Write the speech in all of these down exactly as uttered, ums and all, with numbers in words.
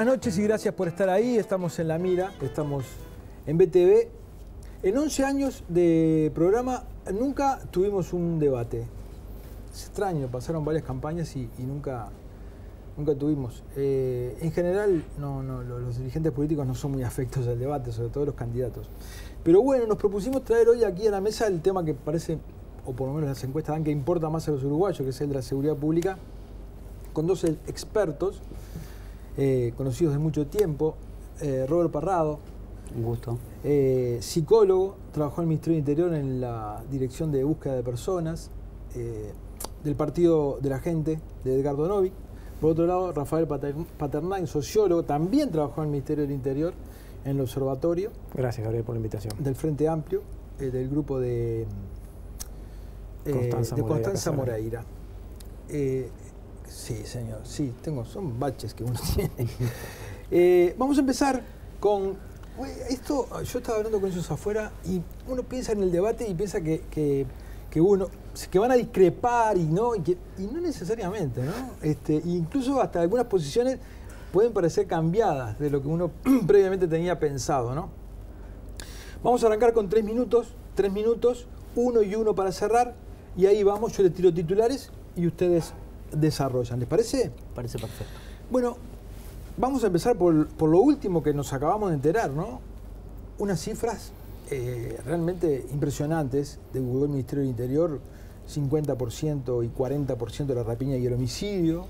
Buenas noches y gracias por estar ahí. Estamos en La Mira, estamos en B T V. En once años de programa nunca tuvimos un debate. Es extraño, pasaron varias campañas y, y nunca, nunca tuvimos. Eh, en general, no, no, los dirigentes políticos no son muy afectos al debate, sobre todo los candidatos. Pero bueno, nos propusimos traer hoy aquí a la mesa el tema que parece, o por lo menos las encuestas dan que importa más a los uruguayos, que es el de la seguridad pública, con dos expertos eh, conocidos de mucho tiempo. eh, Robert Parrado, un gusto. Eh, psicólogo, trabajó en el Ministerio del Interior en la Dirección de Búsqueda de Personas, eh, del Partido de la Gente de Edgardo Novi. Por otro lado, Rafael Paternay, sociólogo, también trabajó en el Ministerio del Interior en el Observatorio. Gracias, Gabriel, por la invitación. Del Frente Amplio, eh, del grupo de eh, Constanza de Moreira. Constanza Moreira. Eh, sí, señor, sí, tengo, son baches que uno tiene. eh, vamos a empezar con... Esto, yo estaba hablando con ellos afuera y uno piensa en el debate y piensa que, que, que uno que van a discrepar y no, y, que, y no necesariamente, ¿no? Este, incluso hasta algunas posiciones pueden parecer cambiadas de lo que uno previamente tenía pensado, ¿no? Vamos a arrancar con tres minutos, tres minutos, uno y uno para cerrar, y ahí vamos, yo les tiro titulares y ustedes desarrollan. ¿Les parece? Parece perfecto. Bueno, vamos a empezar por, por lo último que nos acabamos de enterar, ¿no? Unas cifras eh, realmente impresionantes divulgó el Ministerio del Interior, cincuenta por ciento y cuarenta por ciento de la rapiña y el homicidio.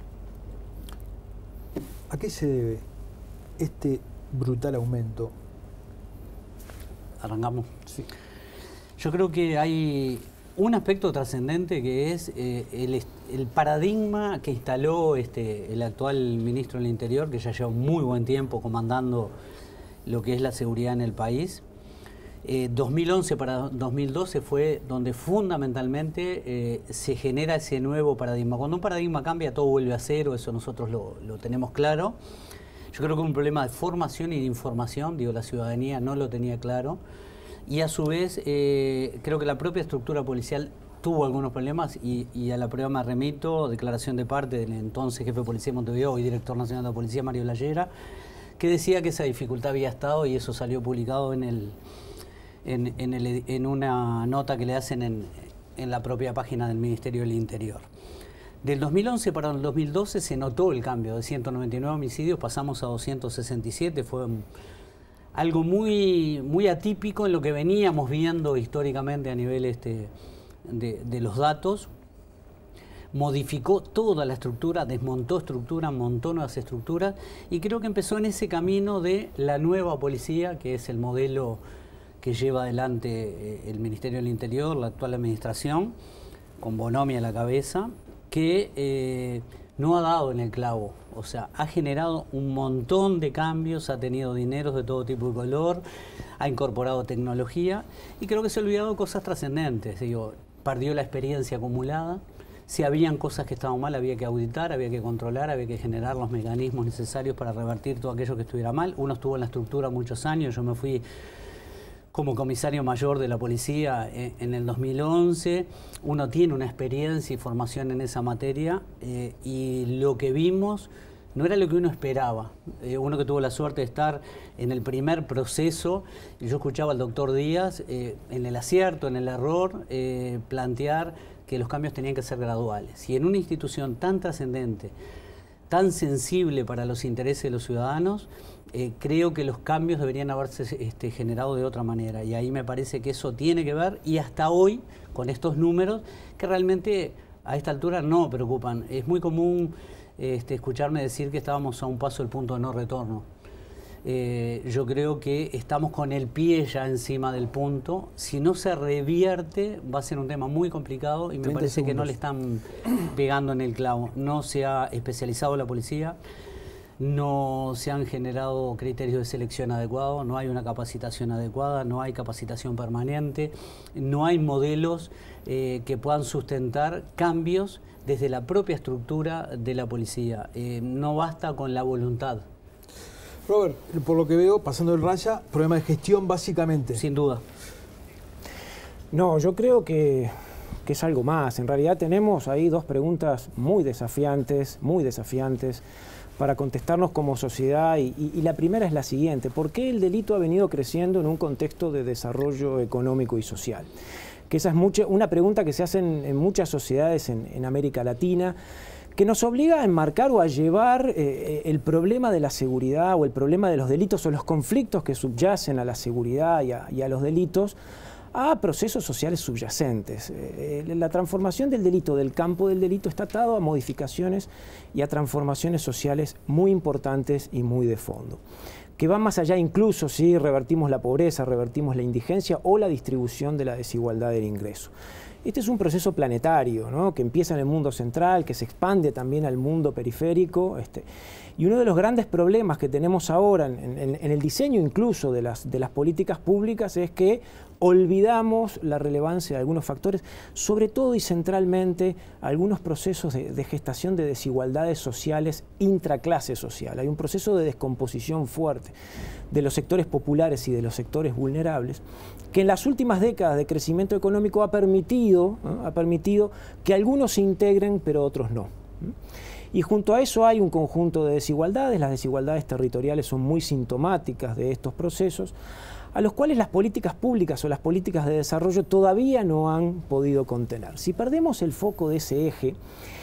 ¿A qué se debe este brutal aumento? Arrancamos. Sí. Yo creo que hay un aspecto trascendente que es eh, el, el paradigma que instaló este, el actual ministro del Interior, que ya lleva muy buen tiempo comandando lo que es la seguridad en el país. Eh, dos mil once para dos mil doce fue donde fundamentalmente eh, se genera ese nuevo paradigma. Cuando un paradigma cambia, todo vuelve a cero, eso nosotros lo, lo tenemos claro. Yo creo que es un problema de formación y de información, digo, la ciudadanía no lo tenía claro. Y a su vez, eh, creo que la propia estructura policial tuvo algunos problemas y, y a la prueba me remito, declaración de parte del entonces jefe de policía de Montevideo y director nacional de la policía, Mario Llayera, que decía que esa dificultad había estado y eso salió publicado en, el, en, en, el, en una nota que le hacen en, en la propia página del Ministerio del Interior. Del dos mil once para el dos mil doce se notó el cambio, de ciento noventa y nueve homicidios pasamos a doscientos sesenta y siete, fue un, algo muy, muy atípico en lo que veníamos viendo históricamente a nivel este, de, de los datos. Modificó toda la estructura, desmontó estructura, montó nuevas estructuras y creo que empezó en ese camino de la nueva policía, que es el modelo que lleva adelante el Ministerio del Interior, la actual administración, con Bonomi a la cabeza, que eh, no ha dado en el clavo, o sea, ha generado un montón de cambios, ha tenido dineros de todo tipo y color, ha incorporado tecnología y creo que se ha olvidado cosas trascendentes. Digo, perdió la experiencia acumulada, si habían cosas que estaban mal había que auditar, había que controlar, había que generar los mecanismos necesarios para revertir todo aquello que estuviera mal. Uno estuvo en la estructura muchos años, yo me fui como comisario mayor de la policía en el dos mil once, uno tiene una experiencia y formación en esa materia eh, y lo que vimos no era lo que uno esperaba. Eh, uno que tuvo la suerte de estar en el primer proceso, y yo escuchaba al doctor Díaz eh, en el acierto, en el error, eh, plantear que los cambios tenían que ser graduales. Y en una institución tan trascendente, tan sensible para los intereses de los ciudadanos, Eh, creo que los cambios deberían haberse este, generado de otra manera y ahí me parece que eso tiene que ver y hasta hoy con estos números que realmente a esta altura no preocupan. Es muy común este, escucharme decir que estábamos a un paso del punto de no retorno. Eh, yo creo que estamos con el pie ya encima del punto. Si no se revierte va a ser un tema muy complicado y me parece segundos. que no le están pegando en el clavo. No se ha especializado la policía. No se han generado criterios de selección adecuados, no hay una capacitación adecuada, no hay capacitación permanente, no hay modelos eh, que puedan sustentar cambios desde la propia estructura de la policía. Eh, no basta con la voluntad. Robert, por lo que veo, pasando el raya, problema de gestión básicamente. Sin duda. No, yo creo que, que es algo más. En realidad tenemos ahí dos preguntas muy desafiantes, muy desafiantes. para contestarnos como sociedad, y, y, y la primera es la siguiente: ¿por qué el delito ha venido creciendo en un contexto de desarrollo económico y social? Que esa es mucha, una pregunta que se hace en, en muchas sociedades en, en América Latina, que nos obliga a enmarcar o a llevar eh, el problema de la seguridad o el problema de los delitos o los conflictos que subyacen a la seguridad y a, y a los delitos a procesos sociales subyacentes. Eh, la transformación del delito, del campo del delito, está atado a modificaciones y a transformaciones sociales muy importantes y muy de fondo, que van más allá incluso si revertimos la pobreza, revertimos la indigencia o la distribución de la desigualdad del ingreso. Este es un proceso planetario, ¿no?, que empieza en el mundo central, que se expande también al mundo periférico, este, y uno de los grandes problemas que tenemos ahora en, en, en el diseño incluso de las, de las políticas públicas es que olvidamos la relevancia de algunos factores, sobre todo y centralmente algunos procesos de, de gestación de desigualdades sociales intraclase social. Hay un proceso de descomposición fuerte de los sectores populares y de los sectores vulnerables, que en las últimas décadas de crecimiento económico ha permitido, ¿no? ha permitido que algunos se integren, pero otros no. Y junto a eso hay un conjunto de desigualdades. Las desigualdades territoriales son muy sintomáticas de estos procesos, a los cuales las políticas públicas o las políticas de desarrollo todavía no han podido contener. Si perdemos el foco de ese eje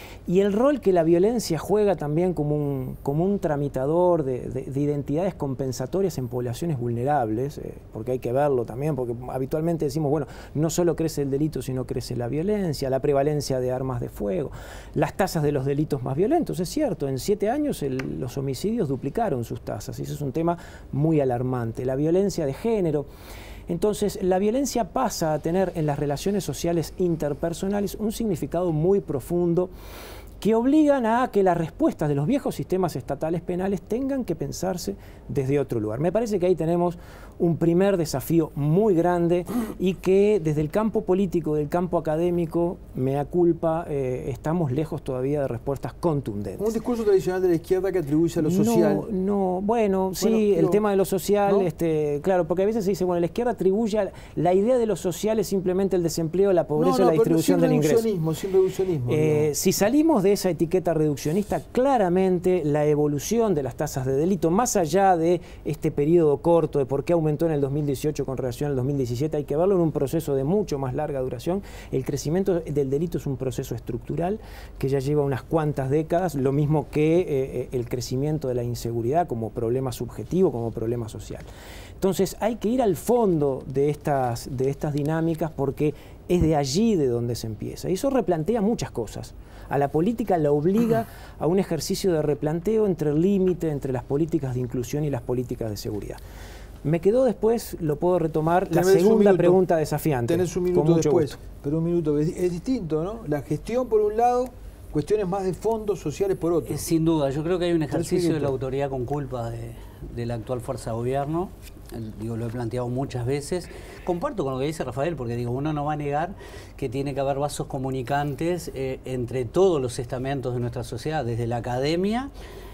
y el rol que la violencia juega también como un, como un tramitador de, de, de identidades compensatorias en poblaciones vulnerables, eh, porque hay que verlo también, porque habitualmente decimos, bueno, no solo crece el delito, sino crece la violencia, la prevalencia de armas de fuego, las tasas de los delitos más violentos. Es cierto, en siete años el, los homicidios duplicaron sus tasas, y eso es un tema muy alarmante. La violencia de género. Entonces, la violencia pasa a tener en las relaciones sociales interpersonales un significado muy profundo, que obligan a que las respuestas de los viejos sistemas estatales penales tengan que pensarse desde otro lugar. Me parece que ahí tenemos un primer desafío muy grande, y que desde el campo político, del campo académico, mea culpa, eh, estamos lejos todavía de respuestas contundentes. Un discurso tradicional de la izquierda que atribuye a lo social. No, no bueno, sí, bueno, pero, el tema de lo social, ¿no? este, claro, porque a veces se dice, bueno, la izquierda atribuye a la idea de lo social es simplemente el desempleo, la pobreza, no, no, la distribución del ingreso. Sin reduccionismo, eh, no. Si salimos de esa etiqueta reduccionista, claramente la evolución de las tasas de delito, más allá de este periodo corto de por qué aumentó en el dos mil dieciocho con relación al dos mil diecisiete, hay que verlo en un proceso de mucho más larga duración. El crecimiento del delito es un proceso estructural que ya lleva unas cuantas décadas, lo mismo que eh, el crecimiento de la inseguridad como problema subjetivo, como problema social. Entonces hay que ir al fondo de estas, de estas dinámicas, porque es de allí de donde se empieza. Y eso replantea muchas cosas. A la política la obliga a un ejercicio de replanteo entre el límite entre las políticas de inclusión y las políticas de seguridad. Me quedó después, lo puedo retomar, la segunda pregunta desafiante. Tenés un minuto después, gusto. pero un minuto. Es, es distinto, ¿no? La gestión por un lado, cuestiones más de fondo, sociales por otro. Eh, sin duda, yo creo que hay un ejercicio de la autoridad con culpa de, de la actual fuerza de gobierno. Digo, lo he planteado muchas veces. Comparto con lo que dice Rafael, porque digo, uno no va a negar que tiene que haber vasos comunicantes eh, entre todos los estamentos de nuestra sociedad, desde la academia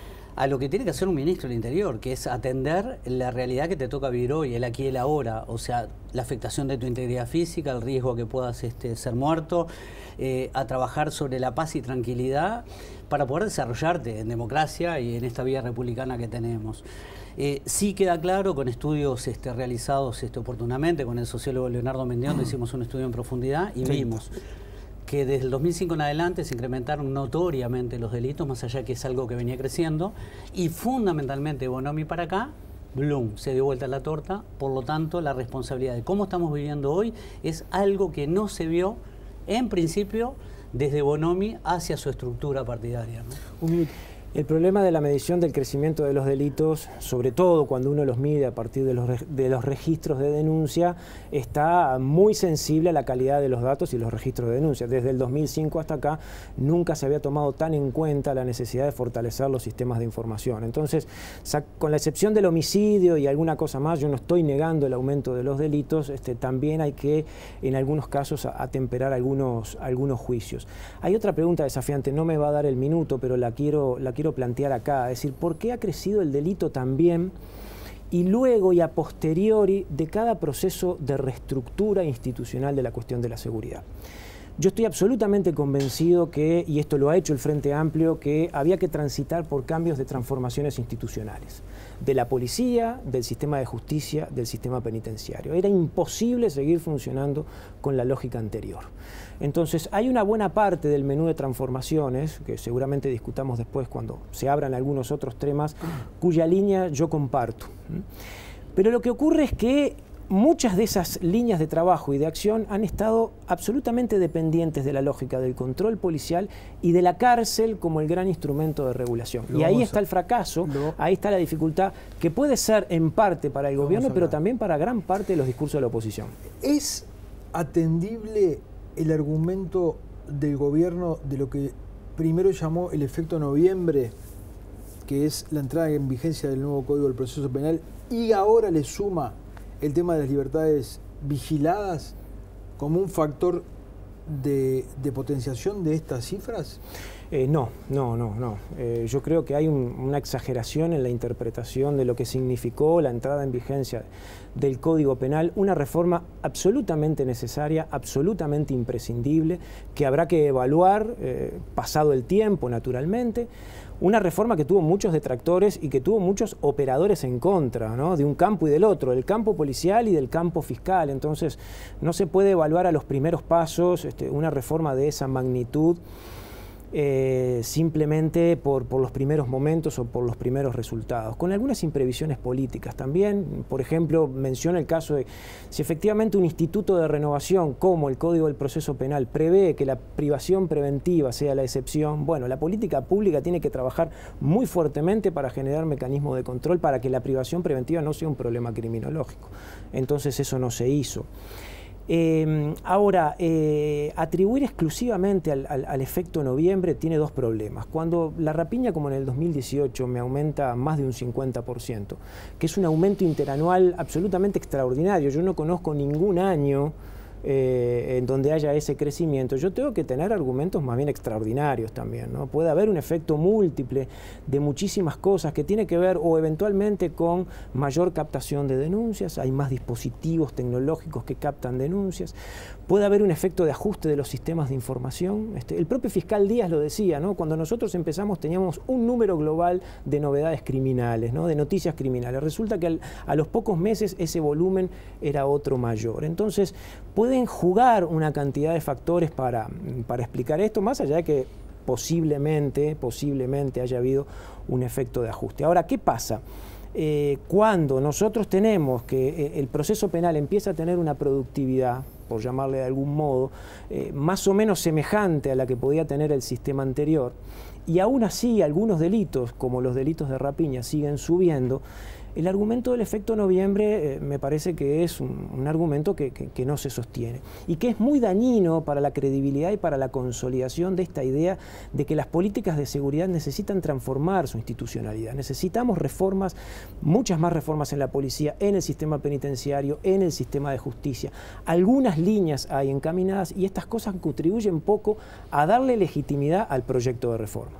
a lo que tiene que hacer un ministro del Interior, que es atender la realidad que te toca vivir hoy, el aquí y el ahora, o sea, la afectación de tu integridad física, el riesgo a que puedas este, ser muerto, eh, a trabajar sobre la paz y tranquilidad para poder desarrollarte en democracia y en esta vía republicana que tenemos. Eh, sí queda claro, con estudios este, realizados este, oportunamente, con el sociólogo Leonardo Mendión, hicimos un estudio en profundidad y sí. vimos que desde el dos mil cinco en adelante se incrementaron notoriamente los delitos, más allá que es algo que venía creciendo, y fundamentalmente Bonomi para acá, Bloom, se dio vuelta la torta. Por lo tanto, la responsabilidad de cómo estamos viviendo hoy es algo que no se vio, en principio, desde Bonomi hacia su estructura partidaria, ¿no? Un minuto. El problema de la medición del crecimiento de los delitos, sobre todo cuando uno los mide a partir de los, de los registros de denuncia, está muy sensible a la calidad de los datos y los registros de denuncia. Desde el dos mil cinco hasta acá nunca se había tomado tan en cuenta la necesidad de fortalecer los sistemas de información. Entonces, con la excepción del homicidio y alguna cosa más, yo no estoy negando el aumento de los delitos, este, también hay que, en algunos casos, atemperar algunos, algunos juicios. Hay otra pregunta desafiante, no me va a dar el minuto, pero la quiero, la quiero plantear acá, es decir, ¿por qué ha crecido el delito también y luego y a posteriori de cada proceso de reestructura institucional de la cuestión de la seguridad? Yo estoy absolutamente convencido que, y esto lo ha hecho el Frente Amplio, que había que transitar por cambios de transformaciones institucionales, de la policía, del sistema de justicia, del sistema penitenciario. Era imposible seguir funcionando con la lógica anterior. Entonces, hay una buena parte del menú de transformaciones, que seguramente discutamos después cuando se abran algunos otros temas, cuya línea yo comparto. Pero lo que ocurre es que muchas de esas líneas de trabajo y de acción han estado absolutamente dependientes de la lógica del control policial y de la cárcel como el gran instrumento de regulación. Lo y ahí está el fracaso, lo, ahí está la dificultad, que puede ser en parte para el gobierno, pero también para gran parte de los discursos de la oposición. ¿Es atendible el argumento del gobierno de lo que primero llamó el efecto noviembre, que es la entrada en vigencia del nuevo Código del Proceso Penal, y ahora le suma el tema de las libertades vigiladas como un factor de, de potenciación de estas cifras? Eh, no, no, no, no. Eh, yo creo que hay un, una exageración en la interpretación de lo que significó la entrada en vigencia del Código Penal, una reforma absolutamente necesaria, absolutamente imprescindible, que habrá que evaluar eh, pasado el tiempo, naturalmente. Una reforma que tuvo muchos detractores y que tuvo muchos operadores en contra, ¿no? De un campo y del otro, del campo policial y del campo fiscal. Entonces, no se puede evaluar a los primeros pasos este, una reforma de esa magnitud eh, simplemente por, por los primeros momentos o por los primeros resultados, con algunas imprevisiones políticas también. Por ejemplo, menciona el caso de si efectivamente un instituto de renovación como el Código del Proceso Penal prevé que la privación preventiva sea la excepción, bueno, la política pública tiene que trabajar muy fuertemente para generar mecanismos de control para que la privación preventiva no sea un problema criminológico. Entonces eso no se hizo. Eh, ahora, eh, atribuir exclusivamente al, al, al efecto noviembre tiene dos problemas. Cuando la rapiña, como en el dos mil dieciocho, me aumenta más de un cincuenta por ciento, que es un aumento interanual absolutamente extraordinario. Yo no conozco ningún año Eh, en donde haya ese crecimiento, yo tengo que tener argumentos más bien extraordinarios también, ¿no? Puede haber un efecto múltiple de muchísimas cosas que tiene que ver o eventualmente con mayor captación de denuncias, hay más dispositivos tecnológicos que captan denuncias, puede haber un efecto de ajuste de los sistemas de información. Este, el propio fiscal Díaz lo decía, ¿no? Cuando nosotros empezamos teníamos un número global de novedades criminales, ¿no? De noticias criminales. Resulta que al, a los pocos meses ese volumen era otro mayor. Entonces, puede jugar una cantidad de factores para, para explicar esto, más allá de que posiblemente, posiblemente haya habido un efecto de ajuste. Ahora, ¿qué pasa? Eh, cuando nosotros tenemos que eh, el proceso penal empieza a tener una productividad, por llamarle de algún modo, eh, más o menos semejante a la que podía tener el sistema anterior, y aún así algunos delitos, como los delitos de rapiña, siguen subiendo, el argumento del efecto noviembre eh, me parece que es un, un argumento que, que, que no se sostiene y que es muy dañino para la credibilidad y para la consolidación de esta idea de que las políticas de seguridad necesitan transformar su institucionalidad. Necesitamos reformas, muchas más reformas en la policía, en el sistema penitenciario, en el sistema de justicia. Algunas líneas hay encaminadas y estas cosas contribuyen poco a darle legitimidad al proyecto de reforma.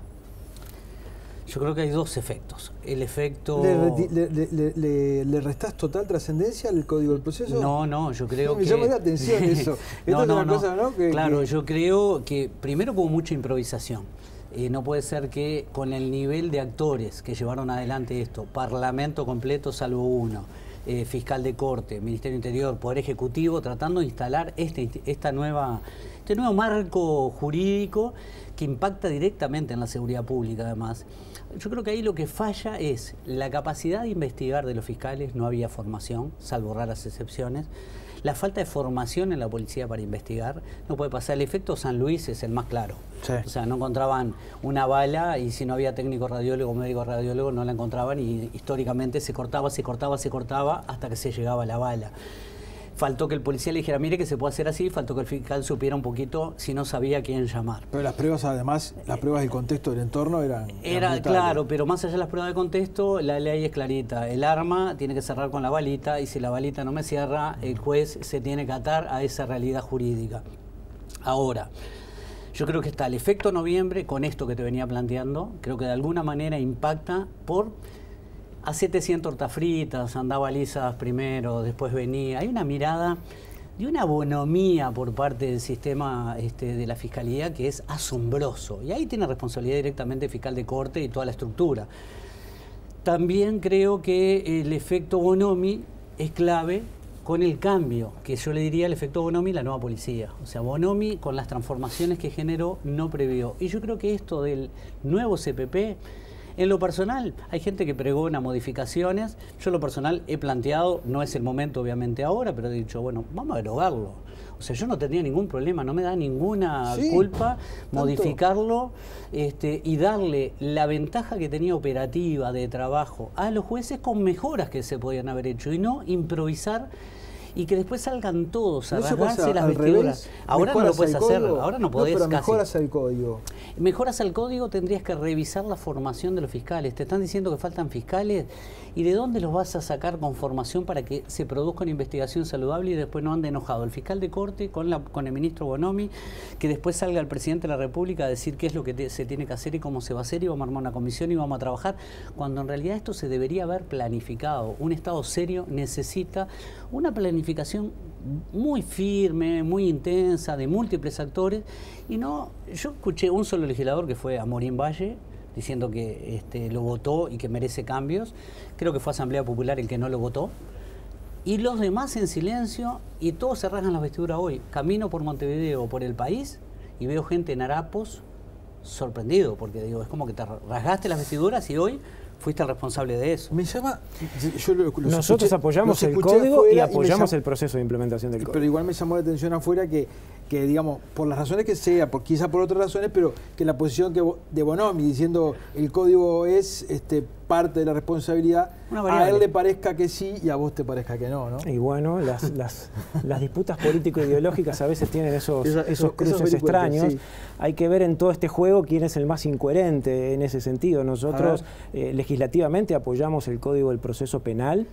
Yo creo que hay dos efectos. El efecto... ¿Le, le, le, le, le restás total trascendencia al Código del Proceso? No, no, yo creo sí, que... Me llama la atención eso. no, Esto no, es una no. cosa, ¿no? Que, claro, que... yo creo que primero hubo mucha improvisación. Eh, no puede ser que con el nivel de actores que llevaron adelante esto, Parlamento completo salvo uno, eh, Fiscal de Corte, Ministerio Interior, Poder Ejecutivo, tratando de instalar este, esta nueva, este nuevo marco jurídico que impacta directamente en la seguridad pública además. Yo creo que ahí lo que falla es la capacidad de investigar de los fiscales, no había formación, salvo raras excepciones. La falta de formación en la policía para investigar no puede pasar. El efecto San Luis es el más claro. Sí. O sea, no encontraban una bala y si no había técnico radiólogo o médico radiólogo no la encontraban y históricamente se cortaba, se cortaba, se cortaba hasta que se llegaba a la bala. Faltó que el policía le dijera, mire que se puede hacer así, faltó que el fiscal supiera un poquito si no sabía a quién llamar. Pero las pruebas además, las pruebas del contexto del entorno eran... Era, eran claro, pero más allá de las pruebas de contexto, la ley es clarita. El arma tiene que cerrar con la balita y si la balita no me cierra, el juez se tiene que atar a esa realidad jurídica. Ahora, yo creo que está el efecto noviembre con esto que te venía planteando, creo que de alguna manera impacta por... Hacete cien tortas fritas, andá balizas primero, después venía. Hay una mirada de una bonomía por parte del sistema este, de la Fiscalía que es asombroso. Y ahí tiene responsabilidad directamente el fiscal de corte y toda la estructura. También creo que el efecto Bonomi es clave con el cambio, que yo le diría el efecto Bonomi, la nueva policía. O sea, Bonomi con las transformaciones que generó no previó. Y yo creo que esto del nuevo C P P, en lo personal, hay gente que pregona modificaciones. Yo en lo personal he planteado, no es el momento obviamente ahora, pero he dicho, bueno, vamos a derogarlo. O sea, yo no tendría ningún problema, no me da ninguna sí, culpa modificarlo este, y darle la ventaja que tenía operativa, de trabajo, a los jueces con mejoras que se podían haber hecho y no improvisar y que después salgan todos a rasgarse las vestiduras. Ahora no lo puedes hacer, ahora no podés. No, pero casi. mejoras el código. Mejoras al código, tendrías que revisar la formación de los fiscales. Te están diciendo que faltan fiscales, ¿y de dónde los vas a sacar con formación para que se produzca una investigación saludable y después no ande enojado el fiscal de corte con, la, con el ministro Bonomi, que después salga el presidente de la República a decir qué es lo que te, se tiene que hacer y cómo se va a hacer y vamos a armar una comisión y vamos a trabajar, cuando en realidad esto se debería haber planificado? Un Estado serio necesita una planificación muy firme, muy intensa, de múltiples actores, y no, yo escuché un solo legislador que fue Amorín Valle, diciendo que este, lo votó y que merece cambios. Creo que fue Asamblea Popular el que no lo votó. Y los demás en silencio, y todos se rasgan las vestiduras hoy. Camino por Montevideo, por el país, y veo gente en harapos sorprendido, porque digo, es como que te rasgaste las vestiduras y hoy fuiste el responsable de eso. Me llama... Yo lo, Nosotros escuché, apoyamos el código y apoyamos y el proceso de implementación del código. Pero igual me llamó la atención afuera que, que digamos, por las razones que sea, por, quizá por otras razones, pero que la posición que de Bonomi, diciendo el código es este, parte de la responsabilidad, a él le parezca que sí y a vos te parezca que no, ¿no? Y bueno, las, las, las disputas político-ideológicas a veces tienen esos, esos, esos cruces esos extraños. Sí. Hay que ver en todo este juego quién es el más incoherente en ese sentido. Nosotros eh, legislativamente apoyamos el Código del Proceso Penal,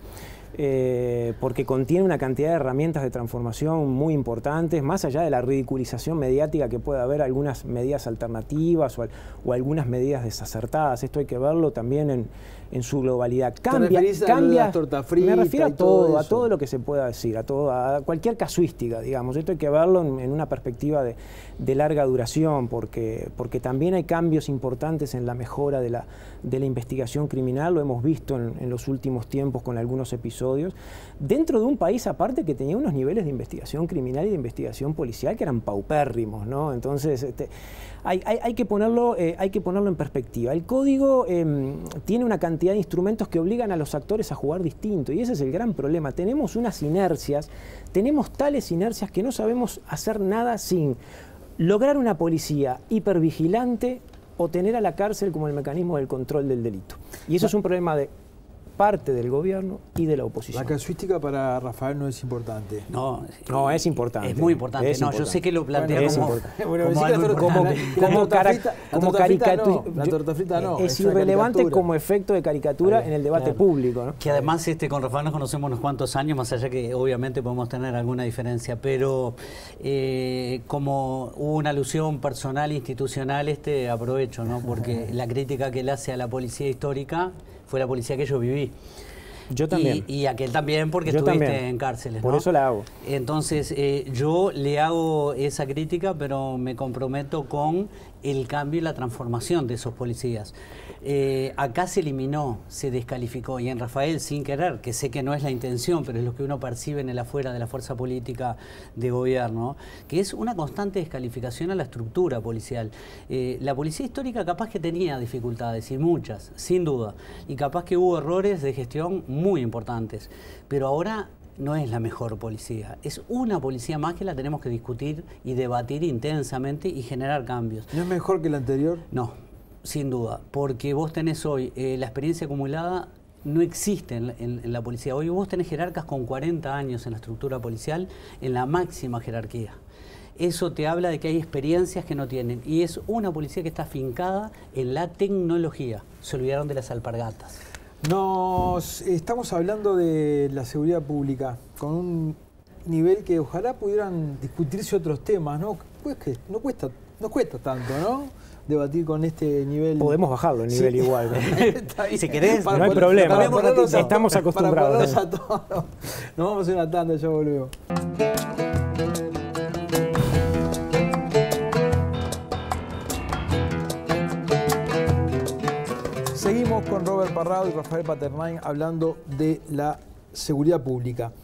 Eh, porque contiene una cantidad de herramientas de transformación muy importantes, más allá de la ridiculización mediática que puede haber, algunas medidas alternativas o, o algunas medidas desacertadas. Esto hay que verlo también en, en su globalidad. Cambia, cambia, a torta frita, me refiero a todo, todo a todo lo que se pueda decir, a, todo, a cualquier casuística, digamos. Esto hay que verlo en, en una perspectiva de, de larga duración, porque, porque también hay cambios importantes en la mejora de la, de la investigación criminal. Lo hemos visto en, en los últimos tiempos con algunos episodios, dentro de un país aparte que tenía unos niveles de investigación criminal y de investigación policial que eran paupérrimos, ¿no? Entonces, este, hay, hay, hay, que ponerlo, eh, hay que ponerlo en perspectiva. El código eh, tiene una cantidad de instrumentos que obligan a los actores a jugar distinto, y ese es el gran problema. Tenemos unas inercias, tenemos tales inercias que no sabemos hacer nada sin lograr una policía hipervigilante o tener a la cárcel como el mecanismo del control del delito. Y eso es un problema de parte del gobierno y de la oposición. La casuística para Rafael no es importante. No, no es importante. Es muy importante. Es no, importante. Yo sé que lo plantea bueno, como, bueno, como, algo algo como, como, como caricatura. La torta frita no. Es, es irrelevante caricatura. Como efecto de caricatura Ahí, en el debate claro. público, ¿no? Que además este, con Rafael nos conocemos unos cuantos años, más allá que obviamente podemos tener alguna diferencia, pero eh, como hubo una alusión personal, institucional, este aprovecho, ¿no? Porque la crítica que le hace a la policía histórica fue la policía que yo viví. Yo también. Y, y aquel también, porque yo estuviste también. en cárceles, Por ¿no? eso la hago. Entonces, eh, yo le hago esa crítica, pero me comprometo con el cambio y la transformación de esos policías. Eh, acá se eliminó, se descalificó, y en Rafael, sin querer, que sé que no es la intención, pero es lo que uno percibe en el afuera de la fuerza política de gobierno, que es una constante descalificación a la estructura policial. Eh, la policía histórica capaz que tenía dificultades, y muchas, sin duda, y capaz que hubo errores de gestión muy importantes, pero ahora no es la mejor policía, es una policía más que la tenemos que discutir y debatir intensamente y generar cambios. ¿No es mejor que la anterior? No, sin duda, porque vos tenés hoy eh, la experiencia acumulada no existe en, en, en la policía. Hoy vos tenés jerarcas con cuarenta años en la estructura policial, en la máxima jerarquía. Eso te habla de que hay experiencias que no tienen, y es una policía que está afincada en la tecnología. Se olvidaron de las alpargatas. Nos estamos hablando de la seguridad pública con un nivel que ojalá pudieran discutirse otros temas, ¿no? Pues que no cuesta, no cuesta tanto, ¿no? Debatir con este nivel. Podemos bajarlo el nivel sí. igual. ¿no? Si querés, no hay poner, problema. Para para estamos acostumbrados. Para a todos. Nos vamos a una tanda, ya volvemos. Seguimos con Robert Parrado y Rafael Paternain hablando de la seguridad pública.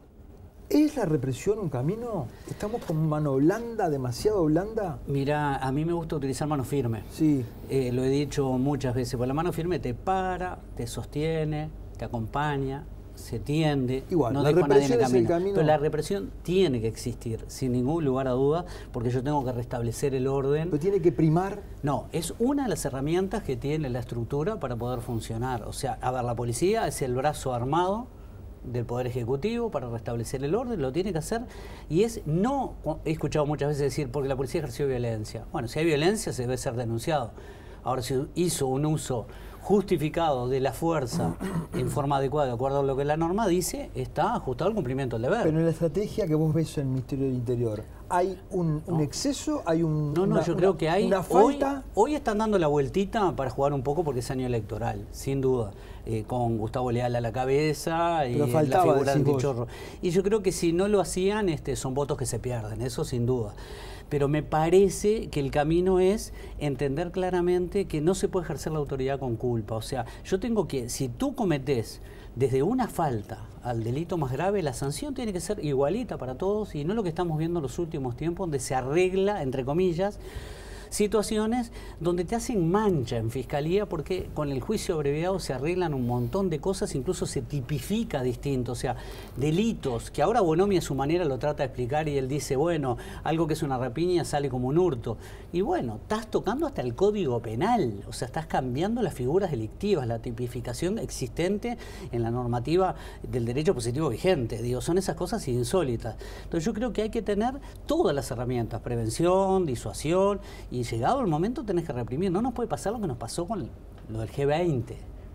¿Es la represión un camino? ¿Estamos con mano blanda, demasiado blanda? Mira, a mí me gusta utilizar mano firme. Sí. Eh, lo he dicho muchas veces, porque la mano firme te para, te sostiene, te acompaña, se tiende, Igual, no la deja a nadie en el represión es el camino. camino. Pero la represión tiene que existir, sin ningún lugar a duda, porque yo tengo que restablecer el orden. ¿Pero tiene que primar? No, es una de las herramientas que tiene la estructura para poder funcionar. O sea, a ver, la policía es el brazo armado del Poder Ejecutivo para restablecer el orden, lo tiene que hacer, y es no, he escuchado muchas veces decir, porque la policía ejerció violencia. Bueno, si hay violencia se debe ser denunciado. Ahora, si hizo un uso justificado de la fuerza en forma adecuada, de acuerdo a lo que la norma dice, está ajustado al cumplimiento del deber. Pero en la estrategia que vos ves en el Ministerio del Interior, ¿hay un, un no. exceso? ¿Hay un, no, no, una, yo creo que hay... una falta? Hoy, hoy están dando la vueltita para jugar un poco porque es año electoral, sin duda. Eh, con Gustavo Leal a la cabeza y Pero faltaba, la figura decís del vos. Chorro. Y yo creo que si no lo hacían, este, son votos que se pierden, eso sin duda. Pero me parece que el camino es entender claramente que no se puede ejercer la autoridad con culpa. O sea, yo tengo que, si tú cometés desde una falta al delito más grave, la sanción tiene que ser igualita para todos, y no lo que estamos viendo en los últimos tiempos, donde se arregla, entre comillas, situaciones donde te hacen mancha en fiscalía, porque con el juicio abreviado se arreglan un montón de cosas, incluso se tipifica distinto, o sea, delitos que ahora Bonomi a su manera lo trata de explicar, y él dice, bueno, algo que es una rapiña sale como un hurto, y bueno, estás tocando hasta el Código Penal, o sea, estás cambiando las figuras delictivas, la tipificación existente en la normativa del derecho positivo vigente, digo, son esas cosas insólitas. Entonces yo creo que hay que tener todas las herramientas, prevención, disuasión, y llegado el momento tenés que reprimir. No nos puede pasar lo que nos pasó con lo del G veinte.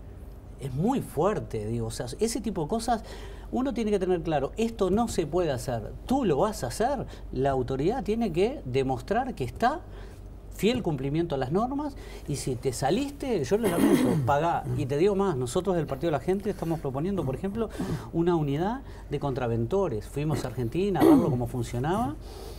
Es muy fuerte, digo, o sea, ese tipo de cosas uno tiene que tener claro, esto no se puede hacer, tú lo vas a hacer, la autoridad tiene que demostrar que está fiel cumplimiento a las normas, y si te saliste, yo lo lamento, pagá. Y te digo más, nosotros del Partido de la Gente estamos proponiendo, por ejemplo, una unidad de contraventores. Fuimos a Argentina a verlo cómo funcionaba.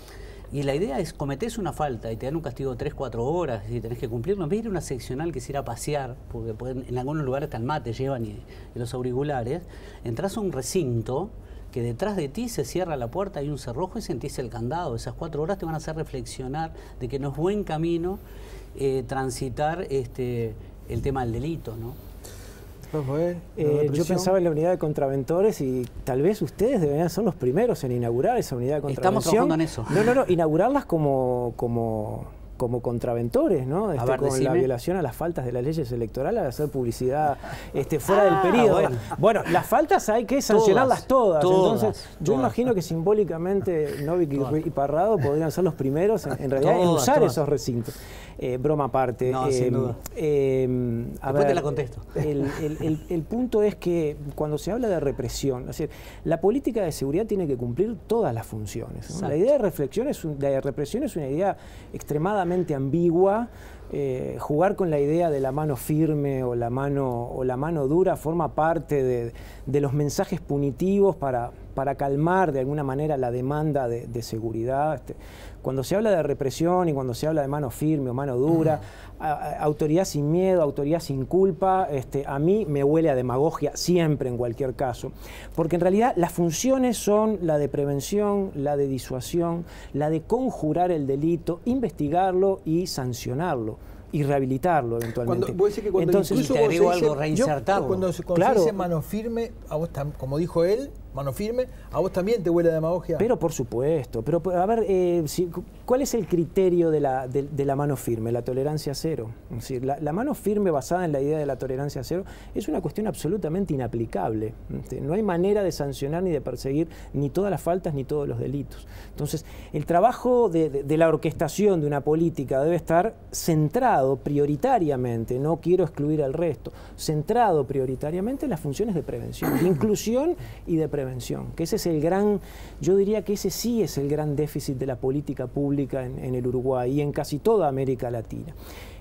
Y la idea es, cometés una falta y te dan un castigo de tres, cuatro horas y tenés que cumplirlo, en vez de ir a una seccional que es ir a pasear, porque pueden, en algunos lugares hasta el mate llevan y, y los auriculares, entras a un recinto que detrás de ti se cierra la puerta, hay un cerrojo y sentís el candado. Esas cuatro horas te van a hacer reflexionar de que no es buen camino eh, transitar este, el tema del delito, ¿no? Rafael, eh, yo pensaba en la unidad de contraventores, y tal vez ustedes deberían ser los primeros en inaugurar esa unidad de contravención. Estamos trabajando en eso. No, no, no, inaugurarlas como, como, como contraventores, ¿no? Este, ver, con decime. la violación a las faltas de las leyes electorales, al hacer publicidad este, fuera Ah, del periodo. bueno. Bueno, las faltas hay que sancionarlas todas. Todas, Entonces, yo todas. imagino que simbólicamente Novik y, Todas. y Parrado podrían ser los primeros en, en realidad en Todas, usar todas. esos recintos. Eh, broma aparte. No, eh, sin duda. eh, a Después te ver, la contesto. El, el, el, el punto es que cuando se habla de represión, es decir, la política de seguridad tiene que cumplir todas las funciones, ¿no? La idea de, reflexión es un, de represión es una idea extremadamente ambigua. Eh, jugar con la idea de la mano firme o la mano, o la mano dura forma parte de, de los mensajes punitivos para, para calmar de alguna manera la demanda de, de seguridad. Este, cuando se habla de represión y cuando se habla de mano firme o mano dura, a, a, autoridad sin miedo, autoridad sin culpa, este, a mí me huele a demagogia siempre, en cualquier caso. Porque en realidad las funciones son la de prevención, la de disuasión, la de conjurar el delito, investigarlo y sancionarlo, y rehabilitarlo eventualmente. Cuando, vos decís que cuando Entonces, incluso y te vos agrego se dice- algo, reinsertarlo. yo- Cuando, se- cuando Claro. se dice mano firme, a vos tam- como dijo él, mano firme, a vos también te huele a demagogia. Pero por supuesto, pero a ver, eh, si, ¿cuál es el criterio de la, de, de la mano firme? La tolerancia cero. Es decir, la, la mano firme basada en la idea de la tolerancia cero es una cuestión absolutamente inaplicable. Este, no hay manera de sancionar ni de perseguir ni todas las faltas ni todos los delitos. Entonces, el trabajo de, de, de la orquestación de una política debe estar centrado prioritariamente, no quiero excluir al resto, centrado prioritariamente en las funciones de prevención, de inclusión y de prevención. Que ese es el gran, yo diría que ese sí es el gran déficit de la política pública en, en el Uruguay y en casi toda América Latina.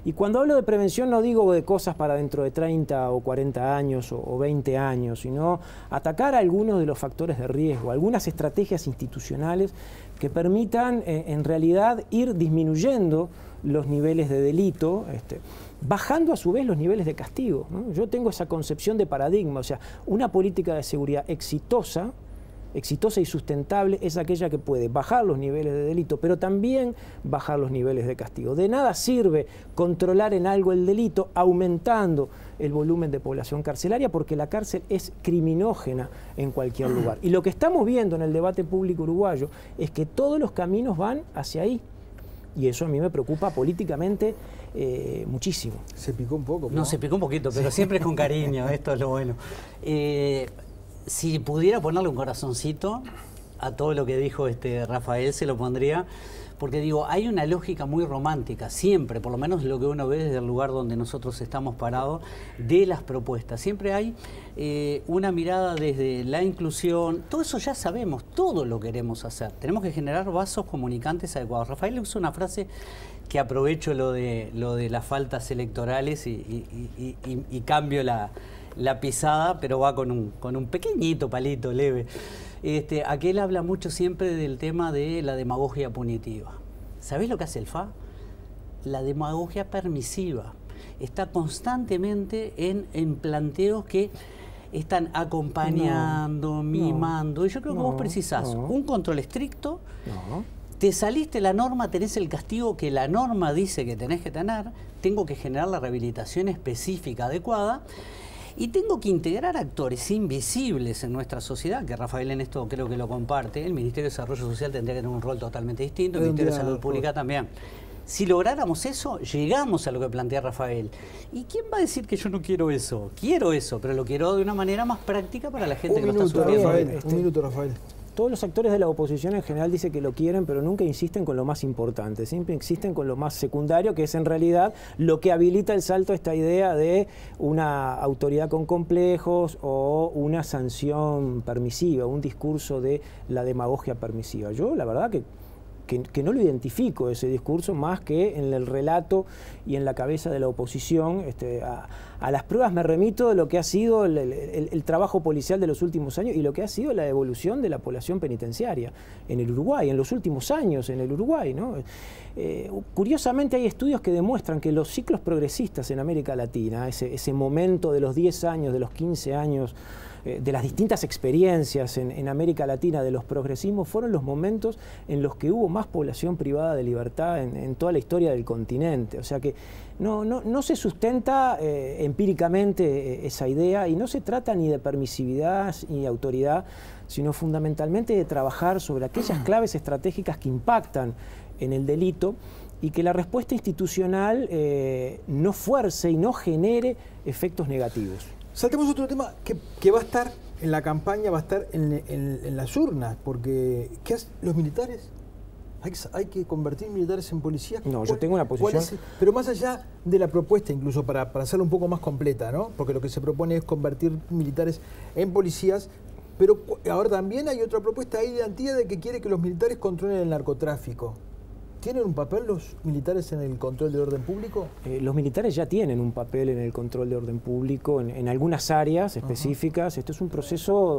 Y cuando hablo de prevención no digo de cosas para dentro de treinta o cuarenta años o, o veinte años, sino atacar algunos de los factores de riesgo, algunas estrategias institucionales que permitan eh, en realidad ir disminuyendo los niveles de delito, este, bajando a su vez los niveles de castigo, ¿no? Yo tengo esa concepción de paradigma, o sea, una política de seguridad exitosa, exitosa y sustentable es aquella que puede bajar los niveles de delito, pero también bajar los niveles de castigo. De nada sirve controlar en algo el delito aumentando el volumen de población carcelaria, porque la cárcel es criminógena en cualquier lugar. Y lo que estamos viendo en el debate público uruguayo es que todos los caminos van hacia ahí. Y eso a mí me preocupa políticamente eh, muchísimo. Se picó un poco, ¿no? No, se picó un poquito, pero sí. Siempre es con cariño, esto es lo bueno. Eh, si pudiera ponerle un corazoncito a todo lo que dijo este Rafael, se lo pondría, porque digo, hay una lógica muy romántica, siempre, por lo menos lo que uno ve desde el lugar donde nosotros estamos parados, de las propuestas. Siempre hay eh, una mirada desde la inclusión, todo eso ya sabemos, todo lo queremos hacer. Tenemos que generar vasos comunicantes adecuados. Rafael usó una frase que aprovecho lo de, lo de las faltas electorales y, y, y, y, y cambio la, la pisada, pero va con un, con un pequeñito palito leve. Este, aquel habla mucho siempre del tema de la demagogia punitiva. ¿Sabés lo que hace el F A? La demagogia permisiva. Está constantemente en, en planteos que están acompañando, no, mimando. No, y yo creo que no, vos precisás no. un control estricto, no. te saliste la norma, tenés el castigo que la norma dice que tenés que tener, tengo que generar la rehabilitación específica adecuada, y tengo que integrar actores invisibles en nuestra sociedad, que Rafael en esto creo que lo comparte. El Ministerio de Desarrollo Social tendría que tener un rol totalmente distinto, el Ministerio de Salud Pública también. Si lográramos eso, llegamos a lo que plantea Rafael. ¿Y quién va a decir que yo no quiero eso? Quiero eso, pero lo quiero de una manera más práctica para la gente un que minuto, lo está sufriendo. Rafael, este, un minuto, Rafael. Todos los actores de la oposición en general dicen que lo quieren, pero nunca insisten con lo más importante, siempre insisten con lo más secundario, que es en realidad lo que habilita el salto a esta idea de una autoridad con complejos o una sanción permisiva, un discurso de la demagogia permisiva. Yo, la verdad que Que, que no lo identifico ese discurso más que en el relato y en la cabeza de la oposición. Este, a, a las pruebas me remito de lo que ha sido el, el, el trabajo policial de los últimos años y lo que ha sido la evolución de la población penitenciaria en el Uruguay, en los últimos años en el Uruguay, ¿no? Eh, curiosamente hay estudios que demuestran que los ciclos progresistas en América Latina, ese, ese momento de los diez años, de los quince años, de las distintas experiencias en, en América Latina de los progresismos, fueron los momentos en los que hubo más población privada de libertad en, en toda la historia del continente. O sea que no, no, no se sustenta eh, empíricamente eh, esa idea, y no se trata ni de permisividad ni autoridad, sino fundamentalmente de trabajar sobre aquellas claves estratégicas que impactan en el delito, y que la respuesta institucional eh, no fuerce y no genere efectos negativos. Saltemos a otro tema que, que va a estar en la campaña, va a estar en, en, en las urnas, porque ¿qué hacen los militares? ¿Hay que, ¿Hay que convertir militares en policías? No, yo tengo una posición... Es, pero más allá de la propuesta, incluso para, para hacerla un poco más completa, ¿no? Porque lo que se propone es convertir militares en policías, pero ahora también hay otra propuesta ahí de Antía de que quiere que los militares controlen el narcotráfico. ¿Tienen un papel los militares en el control de orden público? Eh, los militares ya tienen un papel en el control de orden público en, en algunas áreas específicas. Uh-huh. Este es un proceso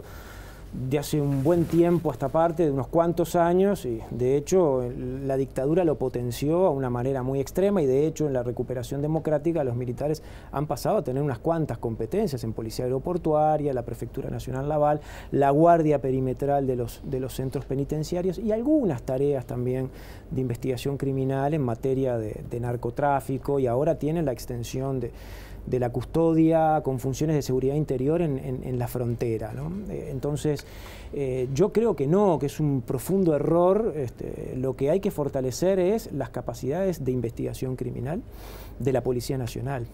de hace un buen tiempo a esta parte, de unos cuantos años, y de hecho la dictadura lo potenció a una manera muy extrema, y de hecho en la recuperación democrática los militares han pasado a tener unas cuantas competencias en policía aeroportuaria, la Prefectura Nacional Naval, la guardia perimetral de los, de los centros penitenciarios, y algunas tareas también de investigación criminal en materia de, de narcotráfico, y ahora tienen la extensión de de la custodia con funciones de seguridad interior en, en, en la frontera, ¿no? Eh, entonces, eh, yo creo que no, que es un profundo error. Este, lo que hay que fortalecer es las capacidades de investigación criminal de la Policía Nacional.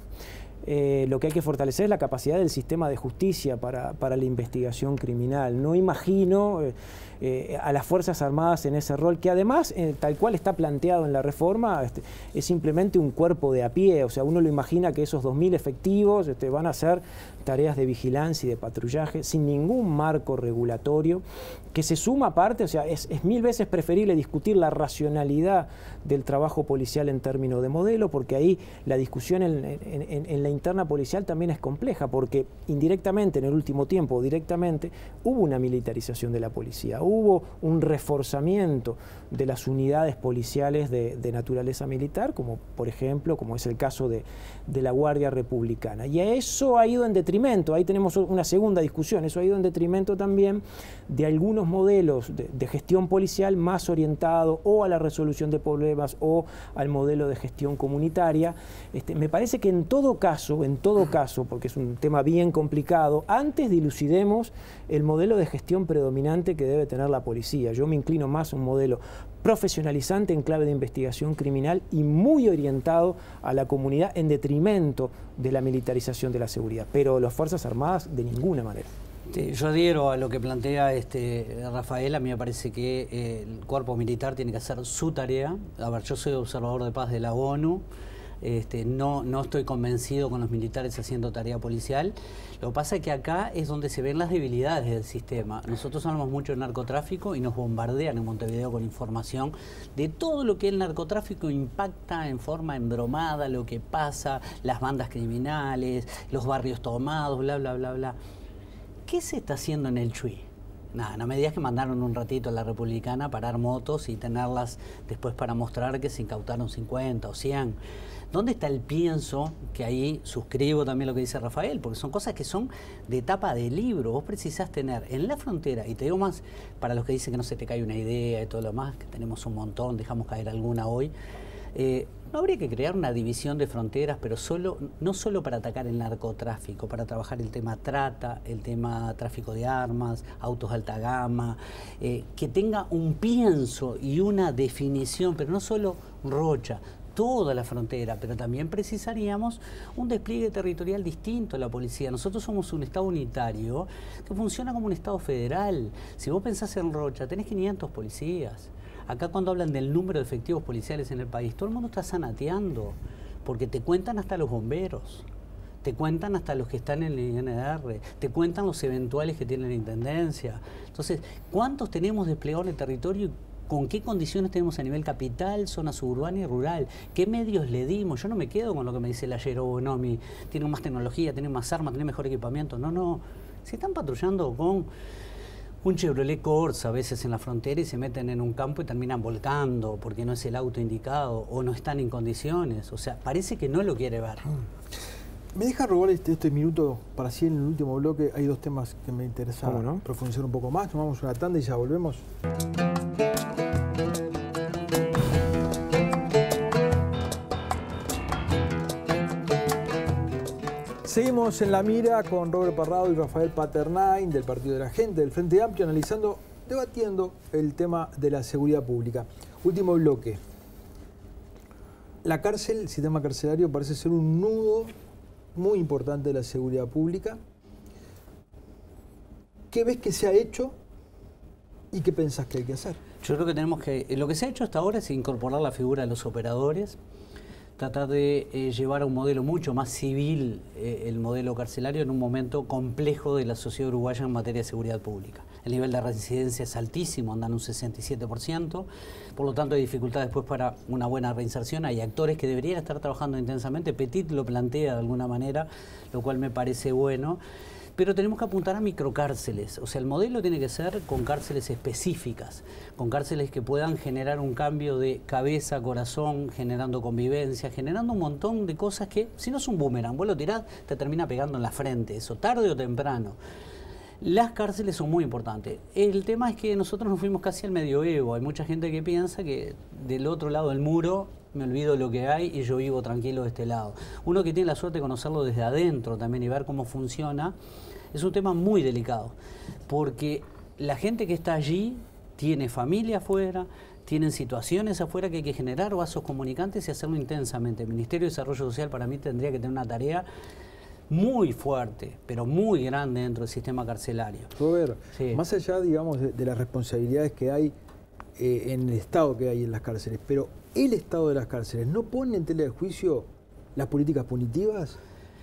Eh, lo que hay que fortalecer es la capacidad del sistema de justicia para, para la investigación criminal. No imagino eh, eh, a las Fuerzas Armadas en ese rol, que además, eh, tal cual está planteado en la reforma, este, es simplemente un cuerpo de a pie. O sea, uno lo imagina que esos dos mil efectivos este, van a ser tareas de vigilancia y de patrullaje, sin ningún marco regulatorio, que se suma aparte, o sea, es, es mil veces preferible discutir la racionalidad del trabajo policial en términos de modelo, porque ahí la discusión en, en, en, en la interna policial también es compleja, porque indirectamente, en el último tiempo, o directamente, hubo una militarización de la policía, hubo un reforzamiento de las unidades policiales de, de naturaleza militar, como por ejemplo, como es el caso de, de la Guardia Republicana. Y eso ha ido en detrimento, ahí tenemos una segunda discusión, eso ha ido en detrimento también de algunos modelos de, de gestión policial más orientado o a la resolución de problemas o al modelo de gestión comunitaria. Este, me parece que en todo caso, en todo caso, porque es un tema bien complicado, antes dilucidemos el modelo de gestión predominante que debe tener la policía. Yo me inclino más a un modelo profesionalizante en clave de investigación criminal y muy orientado a la comunidad en detrimento de la militarización de la seguridad, pero las Fuerzas Armadas de ninguna manera. Sí, yo adhiero a lo que plantea este Rafael. A mí me parece que eh, el cuerpo militar tiene que hacer su tarea. A ver, yo soy observador de paz de la ONU. Este, no, no estoy convencido con los militares haciendo tarea policial. Lo que pasa es que acá es donde se ven las debilidades del sistema. Nosotros hablamos mucho de narcotráfico y nos bombardean en Montevideo con información de todo lo que el narcotráfico impacta en forma embromada, lo que pasa, las bandas criminales, los barrios tomados, bla, bla, bla, bla. ¿Qué se está haciendo en el Chuy? Nada, no me digas que mandaron un ratito a la Republicana a parar motos y tenerlas después para mostrar que se incautaron cincuenta o cien. ¿Dónde está el pienso? Que ahí suscribo también lo que dice Rafael, porque son cosas que son de tapa de libro. Vos precisás tener en la frontera, y te digo más para los que dicen que no se te cae una idea y todo lo más, que tenemos un montón, dejamos caer alguna hoy. Eh, no habría que crear una división de fronteras, pero solo, no solo para atacar el narcotráfico, para trabajar el tema trata, el tema tráfico de armas, autos de alta gama, eh, que tenga un pienso y una definición, pero no solo Rocha, toda la frontera, pero también precisaríamos un despliegue territorial distinto a la policía. Nosotros somos un Estado unitario que funciona como un Estado federal. Si vos pensás en Rocha, tenés quinientos policías. Acá cuando hablan del número de efectivos policiales en el país, todo el mundo está zanateando, porque te cuentan hasta los bomberos, te cuentan hasta los que están en el I N R, te cuentan los eventuales que tiene la Intendencia. Entonces, ¿cuántos tenemos desplegados en el territorio? ¿Con qué condiciones tenemos a nivel capital, zona suburbana y rural? ¿Qué medios le dimos? Yo no me quedo con lo que me dice el Ayero Bonomi, tienen más tecnología, tienen más armas, tienen mejor equipamiento. No, no, se están patrullando con un Chevrolet Corsa a veces en la frontera y se meten en un campo y terminan volcando porque no es el auto indicado o no están en condiciones. O sea, parece que no lo quiere ver. Me deja robar este, este minuto para así en el último bloque. Hay dos temas que me interesa ¿no? profundizar un poco más. Tomamos una tanda y ya volvemos. Seguimos en La Mira con Robert Parrado y Rafael Paternain del Partido de la Gente, del Frente Amplio, analizando, debatiendo el tema de la seguridad pública. Último bloque. La cárcel, el sistema carcelario, parece ser un nudo muy importante de la seguridad pública. ¿Qué ves que se ha hecho y qué pensás que hay que hacer? Yo creo que tenemos que... Lo que se ha hecho hasta ahora es incorporar la figura de los operadores, tratar de eh, llevar a un modelo mucho más civil eh, el modelo carcelario en un momento complejo de la sociedad uruguaya en materia de seguridad pública. El nivel de reincidencia es altísimo, andan un sesenta y siete por ciento, por lo tanto hay dificultades después para una buena reinserción. Hay actores que deberían estar trabajando intensamente, Petit lo plantea de alguna manera, lo cual me parece bueno. Pero tenemos que apuntar a microcárceles, o sea, el modelo tiene que ser con cárceles específicas, con cárceles que puedan generar un cambio de cabeza, corazón, generando convivencia, generando un montón de cosas que, si no es un boomerang, vos lo tirás, te termina pegando en la frente, eso, tarde o temprano. Las cárceles son muy importantes. El tema es que nosotros nos fuimos casi al medioevo, hay mucha gente que piensa que del otro lado del muro me olvido lo que hay y yo vivo tranquilo de este lado. Uno que tiene la suerte de conocerlo desde adentro también y ver cómo funciona, es un tema muy delicado, porque la gente que está allí tiene familia afuera, tienen situaciones afuera que hay que generar vasos comunicantes y hacerlo intensamente. El Ministerio de Desarrollo Social para mí tendría que tener una tarea muy fuerte, pero muy grande dentro del sistema carcelario. Robert, sí. Más allá, digamos, de, de las responsabilidades que hay eh, en el Estado que hay en las cárceles, pero el Estado de las cárceles, ¿no pone en tela de juicio las políticas punitivas?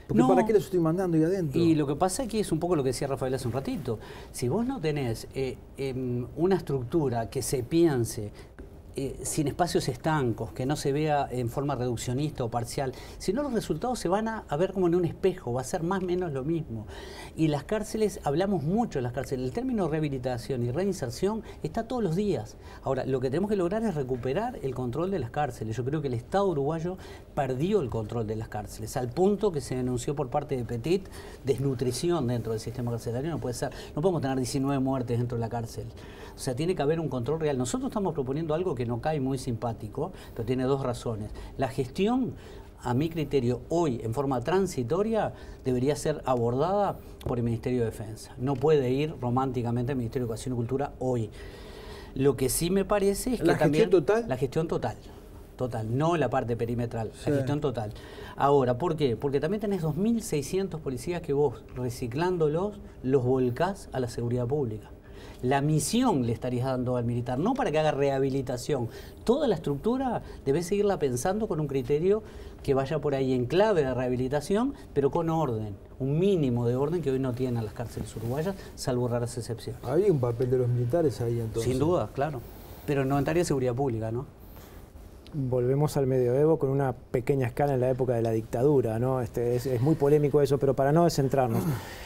Porque no, ¿para qué los estoy mandando ahí adentro? Y lo que pasa es que es un poco lo que decía Rafael hace un ratito. Si vos no tenés eh, eh, una estructura que se piense Eh, sin espacios estancos, que no se vea en forma reduccionista o parcial, si no los resultados se van a, a ver como en un espejo, va a ser más o menos lo mismo. Y las cárceles, hablamos mucho de las cárceles, el término rehabilitación y reinserción está todos los días. Ahora, lo que tenemos que lograr es recuperar el control de las cárceles. Yo creo que el Estado uruguayo perdió el control de las cárceles, al punto que se denunció por parte de Petit desnutrición dentro del sistema carcelario. No puede ser, no podemos tener diecinueve muertes dentro de la cárcel. O sea, tiene que haber un control real. Nosotros estamos proponiendo algo que no cae muy simpático, pero tiene dos razones. La gestión, a mi criterio, hoy, en forma transitoria, debería ser abordada por el Ministerio de Defensa. No puede ir románticamente al Ministerio de Educación y Cultura hoy. Lo que sí me parece es que ¿La también... gestión total? La gestión total. Total, no la parte perimetral, Sí. la gestión total. Ahora, ¿por qué? Porque también tenés dos mil seiscientos policías que vos, reciclándolos, los volcás a la seguridad pública. La misión le estarías dando al militar, no para que haga rehabilitación. Toda la estructura debes seguirla pensando con un criterio que vaya por ahí en clave de rehabilitación, pero con orden, un mínimo de orden que hoy no tienen las cárceles uruguayas, salvo raras excepciones. Había un papel de los militares ahí entonces. Sin duda, claro. Pero no en área de seguridad pública, ¿no? Volvemos al medioevo con una pequeña escala en la época de la dictadura, ¿no? Este, es, es muy polémico eso, pero para no descentrarnos.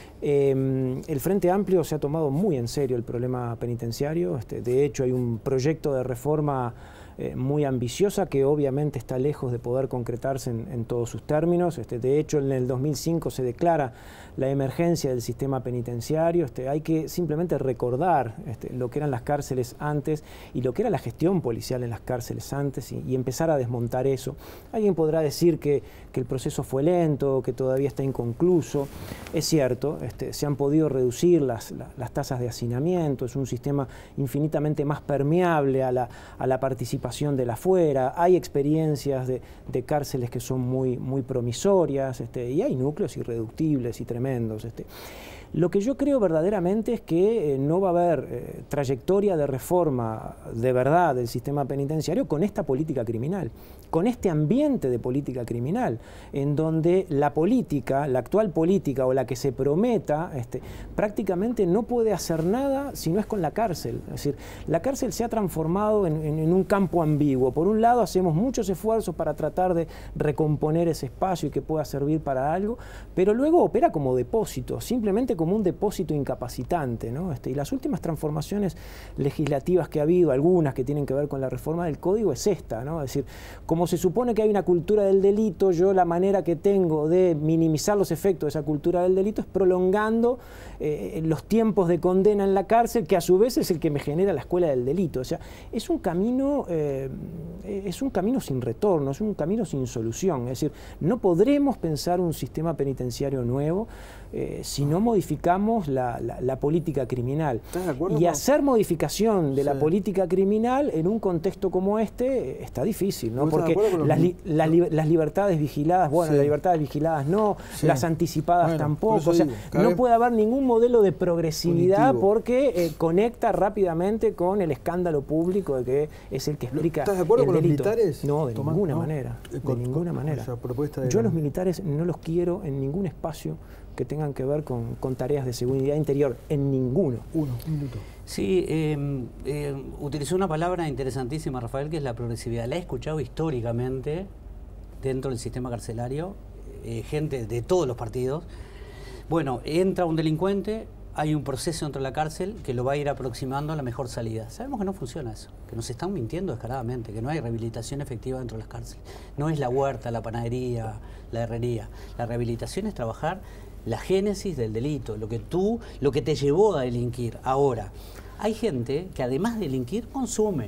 Eh, el Frente Amplio se ha tomado muy en serio el problema penitenciario. Este, de hecho, hay un proyecto de reforma eh, muy ambiciosa que obviamente está lejos de poder concretarse en, en todos sus términos. Este, de hecho, en el dos mil cinco se declara la emergencia del sistema penitenciario. Este, hay que simplemente recordar este, lo que eran las cárceles antes y lo que era la gestión policial en las cárceles antes y, y empezar a desmontar eso. Alguien podrá decir que, que el proceso fue lento, que todavía está inconcluso. Es cierto, este, se han podido reducir las, las, las tasas de hacinamiento, es un sistema infinitamente más permeable a la, a la participación de la afuera. Hay experiencias de, de cárceles que son muy, muy promisorias este, y hay núcleos irreductibles y tremendos. Este. Lo que yo creo verdaderamente es que eh, no va a haber eh, trayectoria de reforma de verdad del sistema penitenciario con esta política criminal, con este ambiente de política criminal, en donde la política, la actual política o la que se prometa, este, prácticamente no puede hacer nada si no es con la cárcel. Es decir, la cárcel se ha transformado en, en, en un campo ambiguo. Por un lado, hacemos muchos esfuerzos para tratar de recomponer ese espacio y que pueda servir para algo, pero luego opera como depósito, simplemente como como un depósito incapacitante, ¿no? Este, y las últimas transformaciones legislativas que ha habido, algunas que tienen que ver con la reforma del código, es esta, ¿no? Es decir, como se supone que hay una cultura del delito, yo la manera que tengo de minimizar los efectos de esa cultura del delito es prolongando eh, los tiempos de condena en la cárcel, que a su vez es el que me genera la escuela del delito. O sea, es un camino, eh, es un camino sin retorno, es un camino sin solución. Es decir, no podremos pensar un sistema penitenciario nuevo Eh, si no modificamos la, la, la política criminal. ¿Estás de acuerdo? Y hacer modificación de sí. la política criminal en un contexto como este eh, está difícil, ¿no? ¿Estás Porque los las, li las, li las libertades vigiladas, bueno, sí. las libertades vigiladas no, sí. las anticipadas bueno, tampoco. O sea, digo, no puede haber ningún modelo de progresividad punitivo. porque eh, conecta rápidamente con el escándalo público de que es el que explica. ¿Estás de acuerdo el con delito. los militares? No, de Tomás, ninguna ¿no? manera. Eh, De con, ninguna con manera. esa propuesta de Yo a la... los militares no los quiero en ningún espacio que tengan que ver con, con tareas de seguridad interior, en ninguno. Uno, un minuto. Sí, eh, eh, utilizó una palabra interesantísima, Rafael, que es la progresividad. La he escuchado históricamente dentro del sistema carcelario, eh, gente de todos los partidos. Bueno, entra un delincuente, hay un proceso dentro de la cárcel que lo va a ir aproximando a la mejor salida. Sabemos que no funciona eso, que nos están mintiendo descaradamente, que no hay rehabilitación efectiva dentro de las cárceles. No es la huerta, la panadería, la herrería. La rehabilitación es trabajar la génesis del delito, lo que tú, lo que te llevó a delinquir. Ahora, hay gente que además de delinquir consume.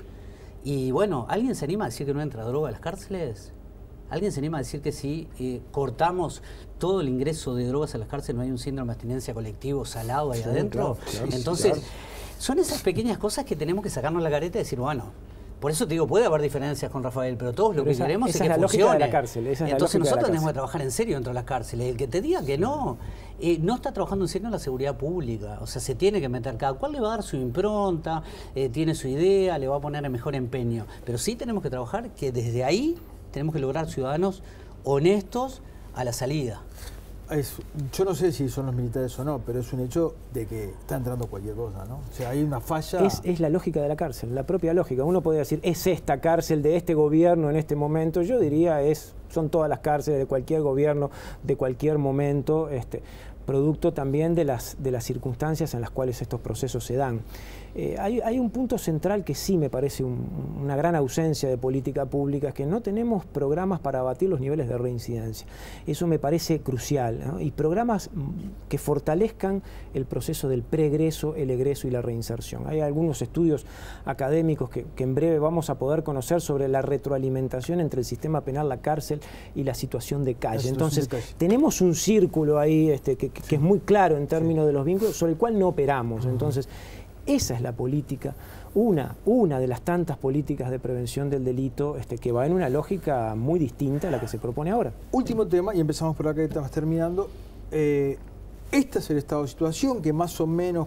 Y bueno, ¿alguien se anima a decir que no entra droga a las cárceles? ¿Alguien se anima a decir que si eh, cortamos todo el ingreso de drogas a las cárceles no hay un síndrome de abstinencia colectivo salado ahí sí, adentro? Claro, claro, Entonces, claro. son esas pequeñas cosas que tenemos que sacarnos la careta y decir, bueno, por eso te digo, puede haber diferencias con Rafael, pero todos lo pero que esa, queremos esa es que es la funcione. De la cárcel, esa es Entonces la nosotros de la tenemos que trabajar en serio dentro de las cárceles. El que te diga que no, eh, no está trabajando en serio en la seguridad pública. O sea, se tiene que meter, cada cual le va a dar su impronta, eh, tiene su idea, le va a poner el mejor empeño. Pero sí tenemos que trabajar que desde ahí tenemos que lograr ciudadanos honestos, a la salida. Es, yo no sé si son los militares o no, pero es un hecho de que está entrando cualquier cosa, ¿no? O sea, hay una falla... Es, es la lógica de la cárcel, la propia lógica. Uno podría decir, es esta cárcel de este gobierno en este momento. Yo diría, es, son todas las cárceles de cualquier gobierno, de cualquier momento, este, producto también de las, de las circunstancias en las cuales estos procesos se dan. Eh, hay, hay un punto central que sí me parece un, una gran ausencia de política pública, es que no tenemos programas para abatir los niveles de reincidencia. Eso me parece crucial, ¿no? Y programas que fortalezcan el proceso del preegreso, el egreso y la reinserción. Hay algunos estudios académicos que, que en breve vamos a poder conocer sobre la retroalimentación entre el sistema penal, la cárcel y la situación de calle. Entonces, de calle. tenemos un círculo ahí este, que, que es muy claro en términos sí. de los vínculos, sobre el cual no operamos. Entonces, esa es la política, una, una de las tantas políticas de prevención del delito este, que va en una lógica muy distinta a la que se propone ahora. Último tema, y empezamos por acá que estamos terminando. Eh, este es el estado de situación que más o menos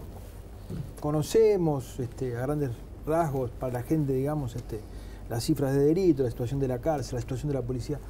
conocemos este, a grandes rasgos para la gente, digamos, este, las cifras de delito, la situación de la cárcel, la situación de la policía.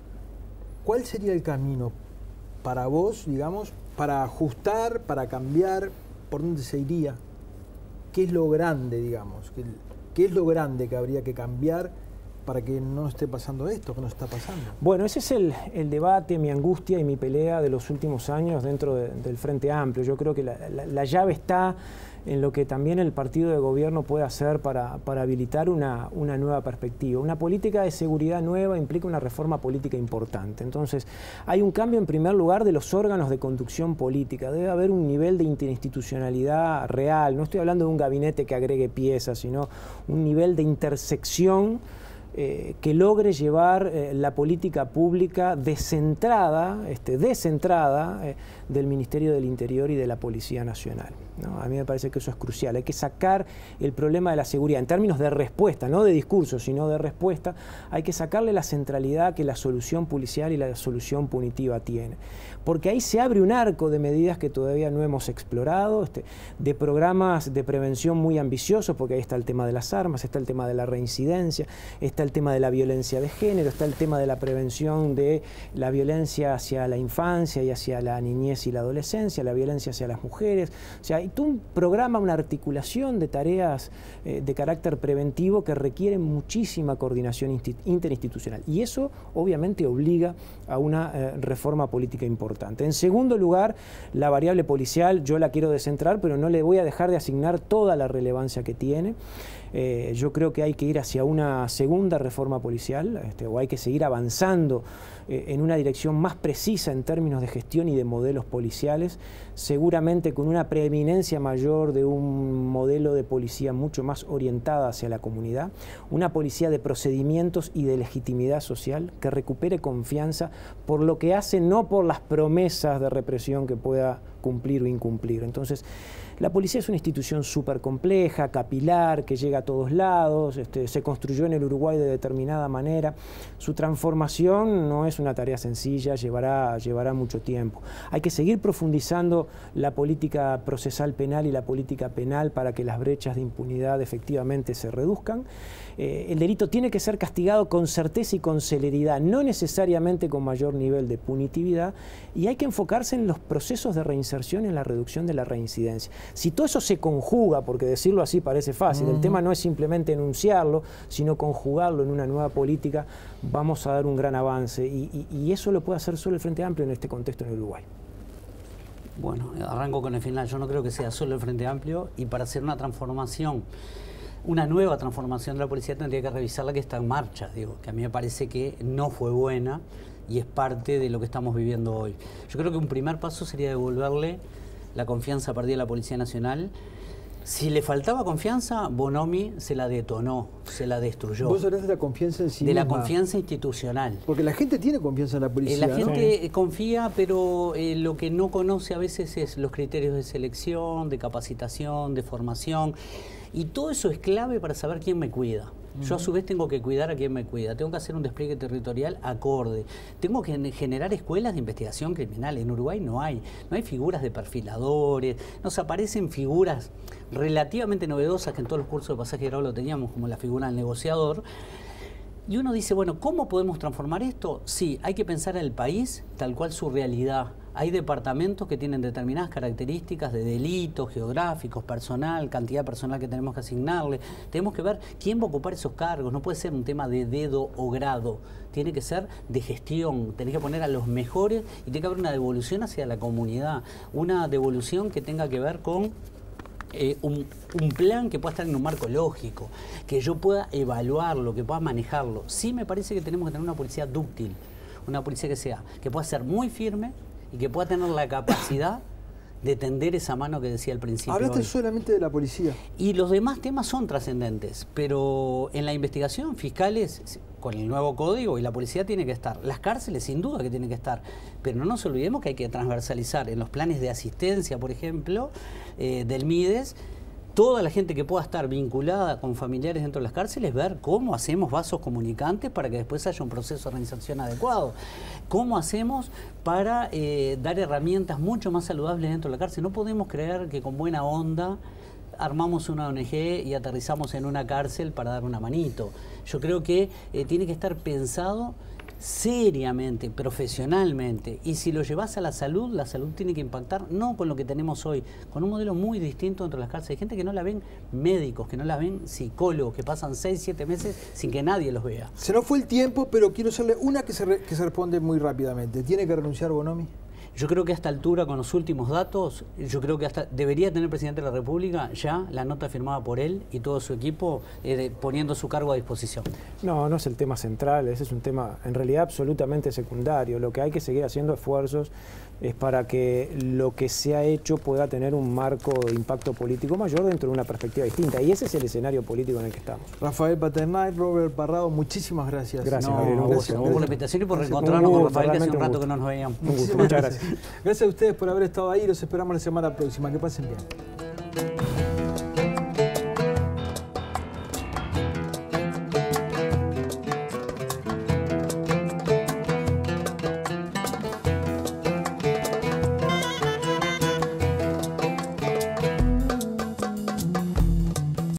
¿Cuál sería el camino para vos, digamos, para ajustar, para cambiar? ¿Por dónde se iría? ¿Qué es lo grande, digamos? ¿Qué, qué es lo grande que habría que cambiar para que no esté pasando esto que nos está pasando? Bueno, ese es el, el debate, mi angustia y mi pelea de los últimos años dentro de, del Frente Amplio. Yo creo que la, la, la llave está en lo que también el partido de gobierno puede hacer para, para habilitar una, una nueva perspectiva. Una política de seguridad nueva implica una reforma política importante. Entonces, hay un cambio en primer lugar de los órganos de conducción política. Debe haber un nivel de interinstitucionalidad real. No estoy hablando de un gabinete que agregue piezas, sino un nivel de intersección Eh, que logre llevar eh, la política pública descentrada, este, descentrada eh, del Ministerio del Interior y de la Policía Nacional, ¿no? A mí me parece que eso es crucial. Hay que sacar el problema de la seguridad en términos de respuesta, no de discurso, sino de respuesta. Hay que sacarle la centralidad que la solución policial y la solución punitiva tiene. Porque ahí se abre un arco de medidas que todavía no hemos explorado, este, de programas de prevención muy ambiciosos, porque ahí está el tema de las armas, está el tema de la reincidencia, está el tema de la violencia de género, está el tema de la prevención de la violencia hacia la infancia y hacia la niñez y la adolescencia, la violencia hacia las mujeres. O sea, hay todo un programa, una articulación de tareas eh, de carácter preventivo que requieren muchísima coordinación interinstitucional. Y eso obviamente obliga a una eh, reforma política importante. En segundo lugar, la variable policial yo la quiero descentrar, pero no le voy a dejar de asignar toda la relevancia que tiene. Eh, yo creo que hay que ir hacia una segunda reforma policial, este, o hay que seguir avanzando eh, en una dirección más precisa en términos de gestión y de modelos policiales, seguramente con una preeminencia mayor de un modelo de policía mucho más orientada hacia la comunidad, una policía de procedimientos y de legitimidad social que recupere confianza por lo que hace, no por las promesas de represión que pueda cumplir o incumplir. Entonces, la policía es una institución súper compleja, capilar, que llega a todos lados, este, se construyó en el Uruguay de determinada manera. Su transformación no es una tarea sencilla, llevará, llevará mucho tiempo. Hay que seguir profundizando la política procesal penal y la política penal para que las brechas de impunidad efectivamente se reduzcan. Eh, el delito tiene que ser castigado con certeza y con celeridad, no necesariamente con mayor nivel de punitividad, y hay que enfocarse en los procesos de reinserción y en la reducción de la reincidencia. Si todo eso se conjuga, porque decirlo así parece fácil, uh-huh. el tema no es simplemente enunciarlo, sino conjugarlo en una nueva política, vamos a dar un gran avance, y, y, y eso lo puede hacer solo el Frente Amplio en este contexto en Uruguay. Bueno, arranco con el final. Yo no creo que sea solo el Frente Amplio, y para hacer una transformación, una nueva transformación de la policía, tendría que revisar la que está en marcha, digo, que a mí me parece que no fue buena y es parte de lo que estamos viviendo hoy. Yo creo que un primer paso sería devolverle la confianza perdida a la Policía Nacional. Si le faltaba confianza, Bonomi se la detonó, se la destruyó. Vos hablás de la confianza en sí De misma. la confianza institucional. Porque la gente tiene confianza en la policía, eh, La gente ¿no? confía, pero eh, lo que no conoce a veces es los criterios de selección, de capacitación, de formación. Y todo eso es clave para saber quién me cuida. Yo a su vez tengo que cuidar a quien me cuida, tengo que hacer un despliegue territorial acorde, tengo que generar escuelas de investigación criminal. En Uruguay no hay, no hay figuras de perfiladores, nos aparecen figuras relativamente novedosas que en todos los cursos de pasaje grado lo teníamos, como la figura del negociador, Y uno dice, bueno, ¿cómo podemos transformar esto? Sí, hay que pensar al país tal cual su realidad. Hay departamentos que tienen determinadas características de delitos geográficos, personal, cantidad de personal que tenemos que asignarle. Tenemos que ver quién va a ocupar esos cargos. No puede ser un tema de dedo o grado. Tiene que ser de gestión. Tenés que poner a los mejores y tiene que haber una devolución hacia la comunidad. Una devolución que tenga que ver con Eh, un, un plan que pueda estar en un marco lógico, que yo pueda evaluarlo, que pueda manejarlo. Sí me parece que tenemos que tener una policía dúctil, una policía que sea, que pueda ser muy firme y que pueda tener la capacidad de tender esa mano que decía al principio. Hablaste hoy. solamente de la policía. Y los demás temas son trascendentes, pero en la investigación, fiscales, con el nuevo código, y la policía tiene que estar. Las cárceles, sin duda que tienen que estar, pero no nos olvidemos que hay que transversalizar en los planes de asistencia, por ejemplo, eh, del MIDES, toda la gente que pueda estar vinculada con familiares dentro de las cárceles, ver cómo hacemos vasos comunicantes para que después haya un proceso de organización adecuado. ¿Cómo hacemos para eh, dar herramientas mucho más saludables dentro de la cárcel? No podemos creer que con buena onda armamos una O N G y aterrizamos en una cárcel para dar una manito. Yo creo que eh, tiene que estar pensado seriamente, profesionalmente, y si lo llevas a la salud, la salud tiene que impactar no con lo que tenemos hoy, con un modelo muy distinto dentro de las cárceles. Hay gente que no la ven médicos, que no la ven psicólogos, que pasan seis, siete meses sin que nadie los vea. Se nos fue el tiempo, pero quiero hacerle una que se, re, que se responde muy rápidamente. ¿Tiene que renunciar Bonomi? Yo creo que a esta altura, con los últimos datos, yo creo que hasta debería tener el presidente de la República ya la nota firmada por él y todo su equipo eh, de, poniendo su cargo a disposición. No, no es el tema central, ese es un tema en realidad absolutamente secundario. Lo que hay que seguir haciendo esfuerzos es para que lo que se ha hecho pueda tener un marco de impacto político mayor dentro de una perspectiva distinta. Y ese es el escenario político en el que estamos. Rafael Paternal, Robert Parrado, muchísimas gracias. Gracias, no, Gabriel. Un gusto, gusto. gracias por la invitación y por Gracias. reencontrarnos Un con gusto, Rafael, que hace un realmente un rato que gusto. no nos veíamos. Un gusto, muchas gracias. Gracias a ustedes por haber estado ahí. Los esperamos la semana próxima. Que pasen bien.